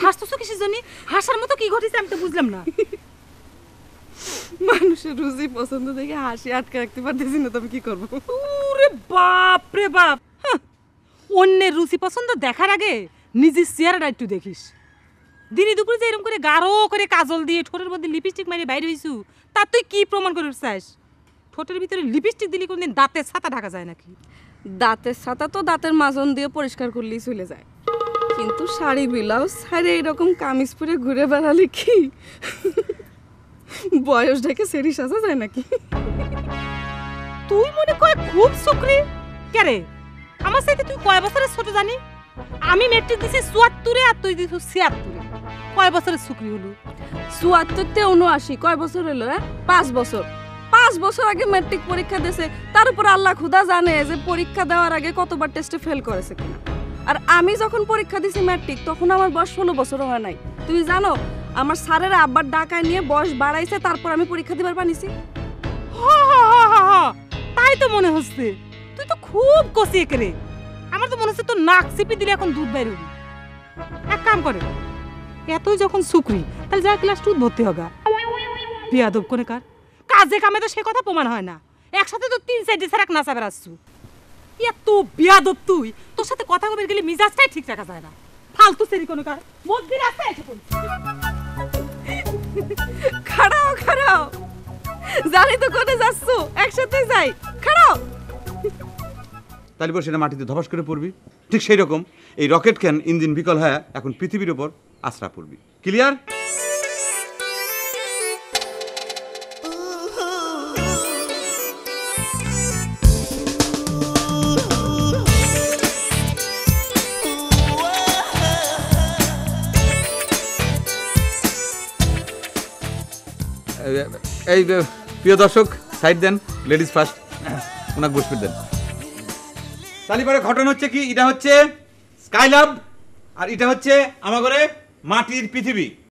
হাসতেছো কিসের জন্য? হাসার মতো কি ঘটেছে আমি তো বুঝলাম না। মানুষের রুচি পছন্দ দেখে হাসি আটকে রাখতে পারতেছি না, তবে কি করবো? ওরে বাপ রে বাপ, অন্যের রুচি পছন্দ দেখার আগে নিজের চেহারাটা একটু দেখিস। দিনে দুপুরে যে এরকম করে গাঢ় করে কাজল দিয়ে ঠোঁটের মধ্যে লিপস্টিক মারিয়ে বাইরে হইছু, তার তুই কি প্রমাণ করে চাস? ঠোঁটের ভিতরে লিপস্টিক দিলে কোনদিন দাঁতের ছাতা ঢাকা যায় নাকি? দাঁতের ছাতা তো দাঁতের মাজন দিয়ে পরিষ্কার করলেই চলে যায়, কিন্তু শাড়ি ব্লাউজ ছাড়ে এরকম কামিজ পরে ঘুরে বেড়ালে কি বয়স ঢেকে সেরি সাজা যায় নাকি? তুই মনে কয় খুব সুকরি কেরে? আমার সাথে তুই কয় বছরের ছোট জানি? আমি মেট্রিক দিছি ৭৪-এ আর তুই দিছিস ৭৬-এ। কয় বছরের সুকরি হলো? ৭৪-তে ৭৯, কয় বছর হলো? ৫ বছর। ৫ বছর আগে ম্যাট্রিক পরীক্ষা দিয়েছে, তার উপর আল্লাহ খুদা জানে যে পরীক্ষা দেওয়ার আগে কতবার টেস্টে ফেল করেছে কিনা। আর আমি যখন পরীক্ষা দিছি ম্যাট্রিক, তখন আমার বয়স ১৬ বছর হয় নাই। তুই জানো আমার স্যারের আব্বার ডাকায় নিয়ে বয়স বাড়াইছে, তারপর আমি পরীক্ষা দিবার পানিছি। তাই তো মনে হচ্ছে তুই তো খুব কষি একেরে। আমার তো মনে হচ্ছে তোর নাক চিপি দিলে এখন দুধ বাইরে হবি। এক কাম করে, এতই যখন সুকরি তাহলে যা ক্লাস 2 ভর্তি হগা। বিয়াদব কোনে কার কাজে কামে তো সে কথা প্রমাণ হয় না। একসাথে তো ৩-৪ ছাড়া নাচা বেড়াচ্ছু। এত বিয়াদব তুই, তোর সাথে কথা বলতে গেলে মিজাজটাই ঠিক রাখা যায় না। ফালতু সেরি কোনে কার মধ্যে রাস্তায় এসে পড়ছিস। খাড়াও খাড়াও, জানি তো কোনে যাচ্ছ, একসাথে যাই। খাড়াও। তাহলে পর সেটা মাটিতে ধপাস করে পড়বি। ঠিক সেই রকম এই রকেট ক্যান ইঞ্জিন বিকল হয়ে এখন পৃথিবীর উপর আশ্রা পড়বি। ক্লিয়ার? এই প্রিয় দর্শক, সাইড দেন, লেডিস ফার্স্ট, ওনাকে বসবে দেন। তাহলে পরে ঘটনা হচ্ছে কি, এটা হচ্ছে স্কাইলাব আর এটা হচ্ছে আমার ঘরে মাটির পৃথিবী।